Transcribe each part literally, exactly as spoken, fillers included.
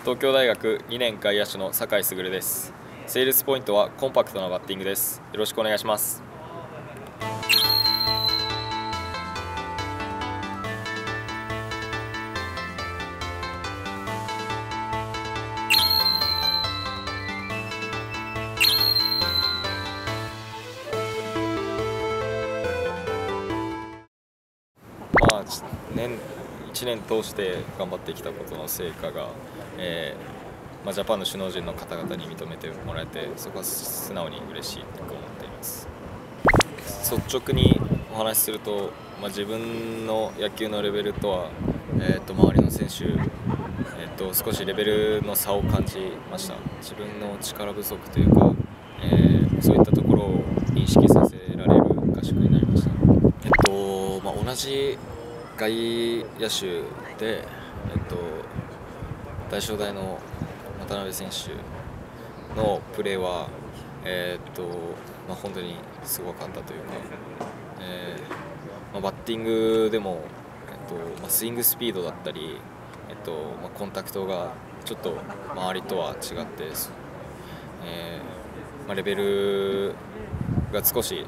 東京大学にねん外野手の酒井優です。セールスポイントはコンパクトなバッティングです。よろしくお願いします。まあ、年いちねん通して頑張ってきたことの成果が、えーまあ、ジャパンの首脳陣の方々に認めてもらえて、そこは素直に嬉しいと思っています。率直にお話しすると、まあ、自分の野球のレベルとは、えー、と周りの選手、えー、と少しレベルの差を感じました。自分の力不足というか、えー、そういったところを認識させられる合宿になりました。えっとまあ、同じ外野手で、えっと、大正大の渡辺選手のプレーは、えーっとまあ、本当にすごかったというか、えーまあ、バッティングでも、えっとまあ、スイングスピードだったり、えっとまあ、コンタクトがちょっと周りとは違って、えーまあ、レベルが少し違う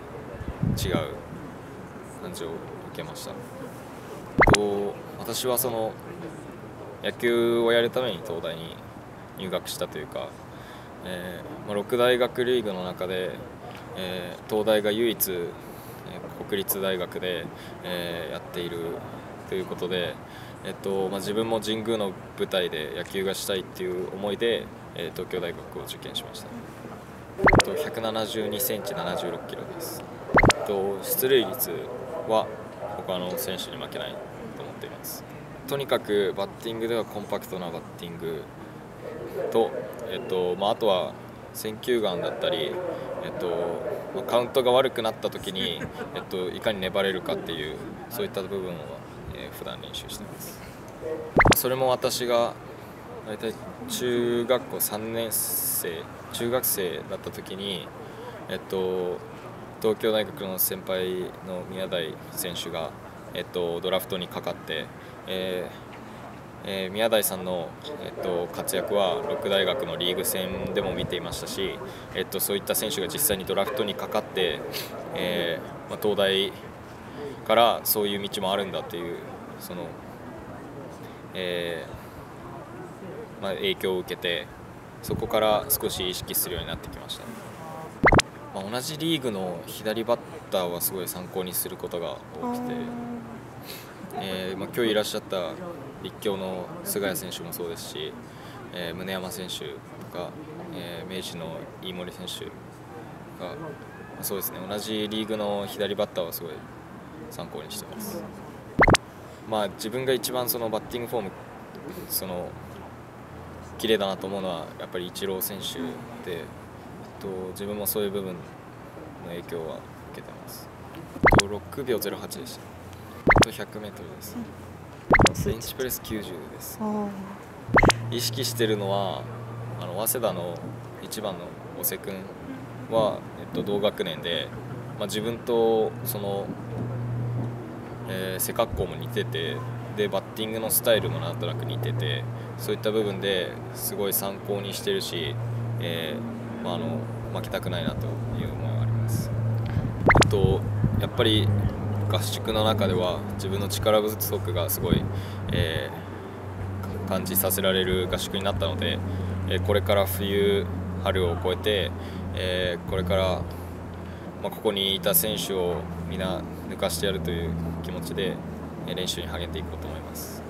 感じを受けました。と私はその野球をやるために東大に入学したというか、えーまあ、ろく大学リーグの中で、えー、東大が唯一、えー、国立大学で、えー、やっているということで、えっとまあ、自分も神宮の舞台で野球がしたいっていう思いで、えー、東京大学を受験しました。えっとひゃくななじゅうにセンチななじゅうろっキロです。えっと出塁率は他の選手に負けないと思っています。とにかくバッティングではコンパクトなバッティングと、えっとまあ、あとは選球眼だったり、えっとまあ、カウントが悪くなった時に、えっと、いかに粘れるかっていうそういった部分を、えー、普段練習しています。それも私が大体中学校さんねん生中学生だった時に、えっと東京大学の先輩の宮台選手が、えっと、ドラフトにかかって、えーえー、宮台さんの、えっと、活躍はろく大学のリーグ戦でも見ていましたし、えっと、そういった選手が実際にドラフトにかかって、えーまあ、東大からそういう道もあるんだっていうその、えーまあ、影響を受けて、そこから少し意識するようになってきました。まあ、同じリーグの左バッターはすごい参考にすることが多くて、えーまあ、今日いらっしゃった立教の菅谷選手もそうですし、えー、宗山選手とか、えー、明治の飯森選手がそうですね、同じリーグの左バッターはすごい参考にしてます。まあ、自分が一番そのバッティングフォームその綺麗だなと思うのはやっぱりイチロー選手で、えっと、自分もそういう部分の影響は受けてます。ろくびょうぜろはちでした。ひゃくメートルです。ベンチプレスきゅうじゅうです。意識してるのはあの早稲田のいちばんの大瀬君は、えっと、同学年で、まあ、自分とその、えー、背格好も似てて、でバッティングのスタイルもなんとなく似てて、そういった部分ですごい参考にしてるし、えーまあ、あの負けたくないなという思いがあります。えっと、やっぱり合宿の中では自分の力不足がすごい、えー、感じさせられる合宿になったので、えー、これから冬春を越えて、えー、これから、まあ、ここにいた選手をみんな抜かしてやるという気持ちで練習に励んでいこうと思います。